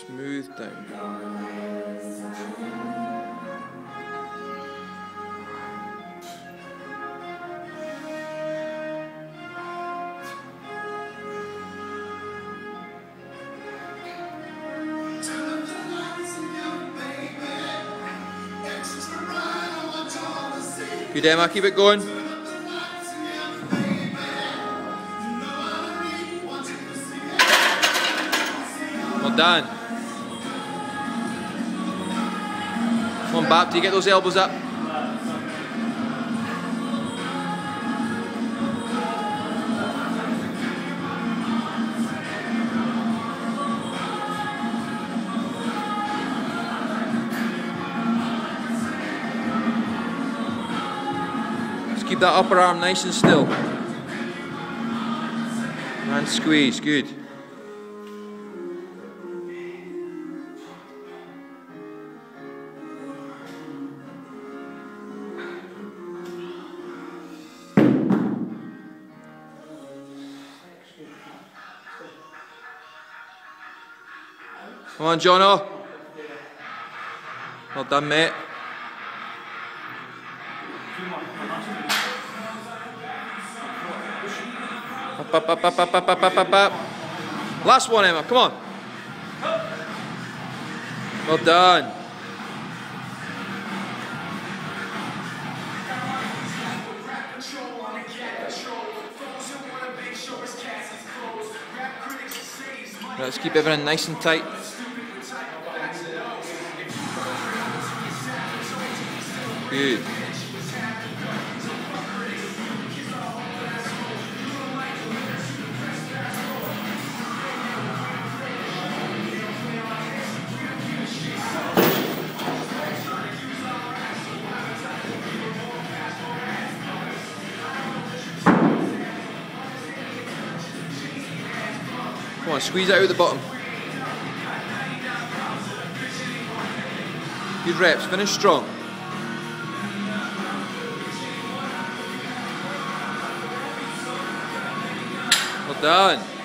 Smooth down. Good, Emma, keep it going. Well done. Come on, Bap, do you get those elbows up? Keep that upper arm nice and still. And squeeze, good. Come on, Jono. Well done, mate. Up. Last one, Emma, come on. Well done. Let's keep everything nice and tight. Good. Come on, squeeze it out the bottom. Good reps, finish strong. Well done.